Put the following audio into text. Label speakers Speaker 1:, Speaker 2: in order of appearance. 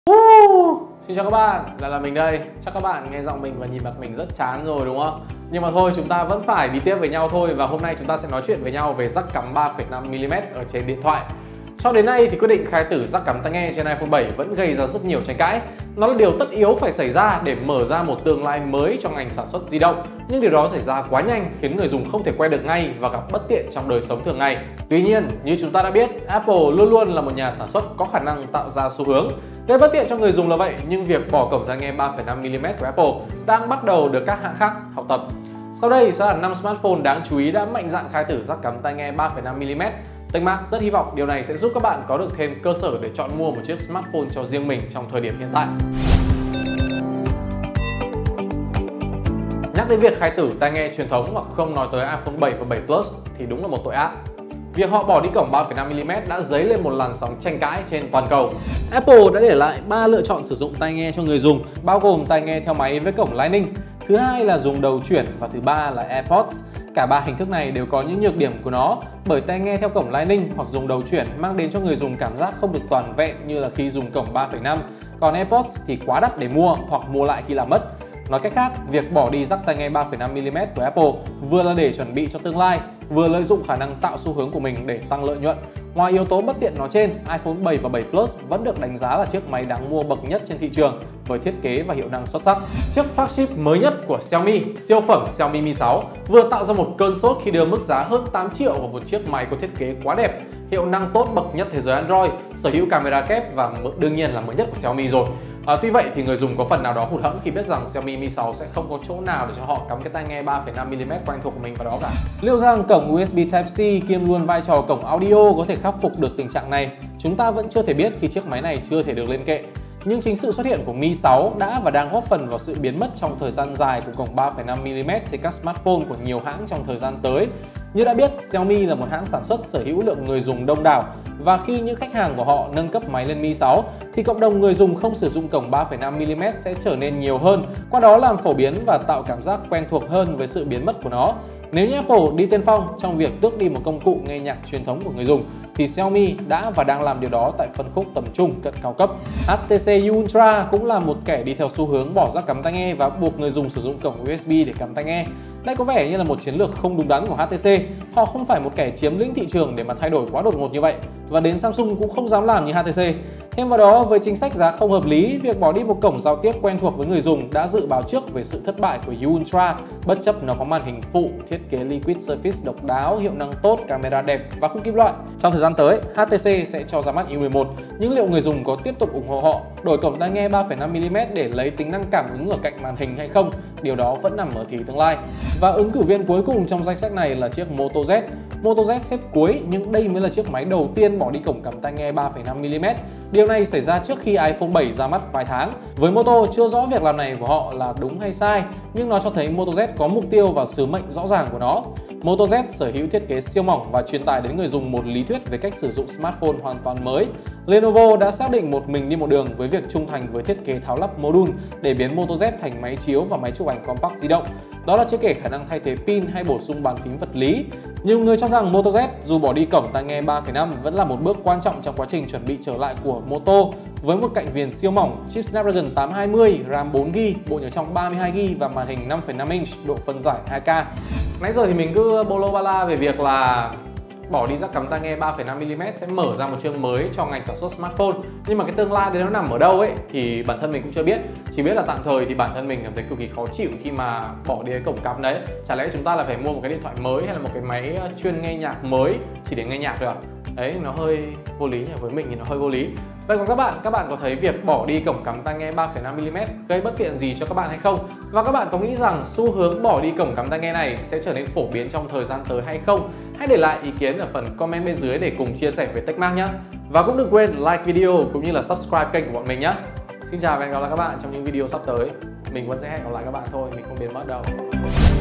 Speaker 1: Xin chào các bạn, lại là mình đây. Chắc các bạn nghe giọng mình và nhìn mặt mình rất chán rồi đúng không? Nhưng mà thôi, chúng ta vẫn phải đi tiếp với nhau thôi. Và hôm nay chúng ta sẽ nói chuyện với nhau về jack cắm 3,5mm ở trên điện thoại. Cho đến nay thì quyết định khai tử jack cắm tai nghe trên iPhone 7 vẫn gây ra rất nhiều tranh cãi. Nó là điều tất yếu phải xảy ra để mở ra một tương lai mới cho ngành sản xuất di động. Nhưng điều đó xảy ra quá nhanh khiến người dùng không thể quay được ngay và gặp bất tiện trong đời sống thường ngày. Tuy nhiên, như chúng ta đã biết, Apple luôn luôn là một nhà sản xuất có khả năng tạo ra xu hướng. Gây bất tiện cho người dùng là vậy, nhưng việc bỏ cổng tai nghe 3,5mm của Apple đang bắt đầu được các hãng khác học tập. Sau đây sẽ là 5 smartphone đáng chú ý đã mạnh dạn khai tử jack cắm tai nghe 3,5mm. Techmark rất hy vọng điều này sẽ giúp các bạn có được thêm cơ sở để chọn mua một chiếc smartphone cho riêng mình trong thời điểm hiện tại. Nhắc đến việc khai tử tai nghe truyền thống mà không nói tới iPhone 7 và 7 Plus thì đúng là một tội ác. Việc họ bỏ đi cổng 3,5mm đã dấy lên một làn sóng tranh cãi trên toàn cầu. Apple đã để lại 3 lựa chọn sử dụng tai nghe cho người dùng, bao gồm tai nghe theo máy với cổng Lightning, thứ hai là dùng đầu chuyển và thứ ba là AirPods. Cả ba hình thức này đều có những nhược điểm của nó, bởi tai nghe theo cổng Lightning hoặc dùng đầu chuyển mang đến cho người dùng cảm giác không được toàn vẹn như là khi dùng cổng 3,5, còn AirPods thì quá đắt để mua hoặc mua lại khi làm mất. Nói cách khác, việc bỏ đi jack tai nghe 3,5mm của Apple vừa là để chuẩn bị cho tương lai, vừa lợi dụng khả năng tạo xu hướng của mình để tăng lợi nhuận. Ngoài yếu tố bất tiện nói trên, iPhone 7 và 7 Plus vẫn được đánh giá là chiếc máy đáng mua bậc nhất trên thị trường với thiết kế và hiệu năng xuất sắc. Chiếc flagship mới nhất của Xiaomi, siêu phẩm Xiaomi Mi 6, vừa tạo ra một cơn sốt khi đưa mức giá hơn 8 triệu vào một chiếc máy có thiết kế quá đẹp, hiệu năng tốt bậc nhất thế giới Android, sở hữu camera kép và đương nhiên là mới nhất của Xiaomi rồi. Tuy vậy thì người dùng có phần nào đó hụt hẫng khi biết rằng Xiaomi Mi 6 sẽ không có chỗ nào để cho họ cắm cái tai nghe 3,5mm quen thuộc của mình vào đó cả. Liệu rằng cổng USB Type-C kiêm luôn vai trò cổng audio có thể khắc phục được tình trạng này? Chúng ta vẫn chưa thể biết khi chiếc máy này chưa thể được lên kệ. Nhưng chính sự xuất hiện của Mi 6 đã và đang góp phần vào sự biến mất trong thời gian dài của cổng 3,5mm trên các smartphone của nhiều hãng trong thời gian tới. Như đã biết, Xiaomi là một hãng sản xuất sở hữu lượng người dùng đông đảo, và khi những khách hàng của họ nâng cấp máy lên Mi 6 thì cộng đồng người dùng không sử dụng cổng 3,5mm sẽ trở nên nhiều hơn, qua đó làm phổ biến và tạo cảm giác quen thuộc hơn với sự biến mất của nó. Nếu như Apple đi tiên phong trong việc tước đi một công cụ nghe nhạc truyền thống của người dùng thì Xiaomi đã và đang làm điều đó tại phân khúc tầm trung cận cao cấp. HTC Ultra cũng là một kẻ đi theo xu hướng bỏ jack cắm tai nghe và buộc người dùng sử dụng cổng USB để cắm tai nghe. Đây có vẻ như là một chiến lược không đúng đắn của HTC. Họ không phải một kẻ chiếm lĩnh thị trường để mà thay đổi quá đột ngột như vậy, và đến Samsung cũng không dám làm như HTC. Thêm vào đó, với chính sách giá không hợp lý, việc bỏ đi một cổng giao tiếp quen thuộc với người dùng đã dự báo trước về sự thất bại của Ultra, bất chấp nó có màn hình phụ, thiết kế Liquid Surface độc đáo, hiệu năng tốt, camera đẹp và khung kim loại. Trong thời gian tới, HTC sẽ cho ra mắt U11, nhưng liệu người dùng có tiếp tục ủng hộ họ đổi cổng tai nghe 3,5mm để lấy tính năng cảm ứng ở cạnh màn hình hay không? Điều đó vẫn nằm ở thì tương lai. Và ứng cử viên cuối cùng trong danh sách này là chiếc Moto Z. Moto Z xếp cuối, nhưng đây mới là chiếc máy đầu tiên bỏ đi cổng cắm tai nghe 3,5mm. Điều này xảy ra trước khi iPhone 7 ra mắt vài tháng. Với Moto, chưa rõ việc làm này của họ là đúng hay sai, nhưng nó cho thấy Moto Z có mục tiêu và sứ mệnh rõ ràng của nó. Moto Z sở hữu thiết kế siêu mỏng và truyền tải đến người dùng một lý thuyết về cách sử dụng smartphone hoàn toàn mới. Lenovo đã xác định một mình đi một đường với việc trung thành với thiết kế tháo lắp module để biến Moto Z thành máy chiếu và máy chụp ảnh compact di động. Đó là chưa kể khả năng thay thế pin hay bổ sung bàn phím vật lý. Nhiều người cho rằng Moto Z dù bỏ đi cổng tai nghe 3,5 vẫn là một bước quan trọng trong quá trình chuẩn bị trở lại của Moto, với một cạnh viền siêu mỏng, chip Snapdragon 820, RAM 4GB, bộ nhớ trong 32GB và màn hình 5,5 inch, độ phân giải 2K. Nãy giờ thì mình cứ bolo bala về việc là bỏ đi jack cắm tai nghe 3,5mm sẽ mở ra một chương mới cho ngành sản xuất smartphone. Nhưng mà cái tương lai đấy nó nằm ở đâu ấy thì bản thân mình cũng chưa biết. Chỉ biết là tạm thời thì bản thân mình cảm thấy cực kỳ khó chịu khi mà bỏ đi cái cổng cắm đấy. Chả lẽ chúng ta là phải mua một cái điện thoại mới hay là một cái máy chuyên nghe nhạc mới chỉ để nghe nhạc được à? Đấy, nó hơi vô lý nhỉ, với mình thì nó hơi vô lý. Vậy còn các bạn có thấy việc bỏ đi cổng cắm tai nghe 3,5mm gây bất tiện gì cho các bạn hay không? Và các bạn có nghĩ rằng xu hướng bỏ đi cổng cắm tai nghe này sẽ trở nên phổ biến trong thời gian tới hay không? Hãy để lại ý kiến ở phần comment bên dưới để cùng chia sẻ với Techmark nhé. Và cũng đừng quên like video cũng như là subscribe kênh của bọn mình nhé. Xin chào và hẹn gặp lại các bạn trong những video sắp tới. Mình vẫn sẽ hẹn gặp lại các bạn thôi, mình không biến mất đâu.